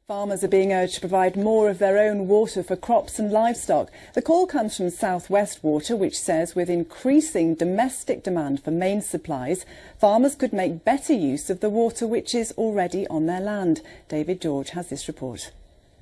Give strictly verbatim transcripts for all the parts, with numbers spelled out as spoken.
Farmers are being urged to provide more of their own water for crops and livestock. The call comes from South West Water, which says with increasing domestic demand for main supplies, farmers could make better use of the water which is already on their land. David George has this report.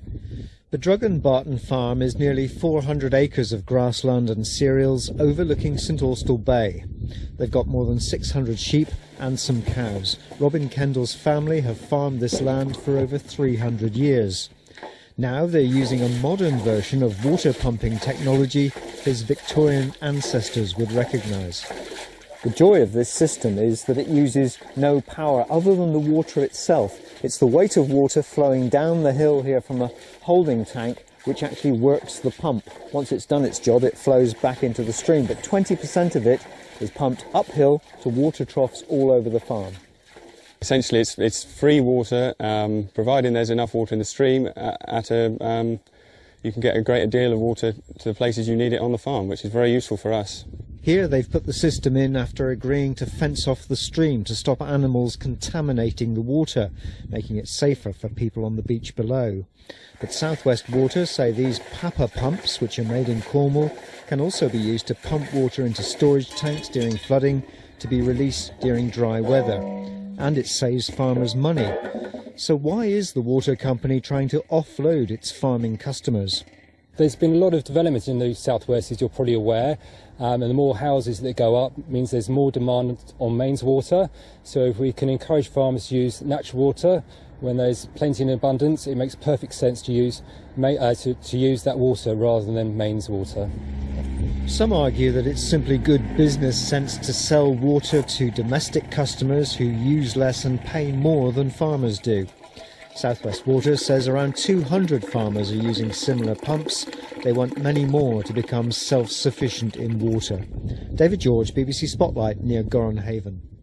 The Druggan Barton farm is nearly four hundred acres of grassland and cereals overlooking St Austell Bay. They've got more than six hundred sheep and some cows. Robin Kendall's family have farmed this land for over three hundred years. Now they're using a modern version of water pumping technology his Victorian ancestors would recognise. The joy of this system is that it uses no power other than the water itself. It's the weight of water flowing down the hill here from a holding tank which actually works the pump. Once it's done its job, it flows back into the stream, but twenty percent of it is pumped uphill to water troughs all over the farm. Essentially, it's, it's free water, um, providing there's enough water in the stream. At, at a, um, you can get a greater deal of water to the places you need it on the farm, which is very useful for us. Here they've put the system in after agreeing to fence off the stream to stop animals contaminating the water, making it safer for people on the beach below. But South West Water say these Papa pumps, which are made in Cornwall, can also be used to pump water into storage tanks during flooding, to be released during dry weather. And it saves farmers money. So why is the water company trying to offload its farming customers? There's been a lot of development in the southwest, as you're probably aware, um, and the more houses that go up means there's more demand on mains water. So if we can encourage farmers to use natural water when there's plenty in abundance, it makes perfect sense to use uh, to, to use that water rather than mains water. Some argue that it's simply good business sense to sell water to domestic customers who use less and pay more than farmers do. South West Water says around two hundred farmers are using similar pumps. They want many more to become self-sufficient in water. David George, B B C Spotlight, near Gorenhaven.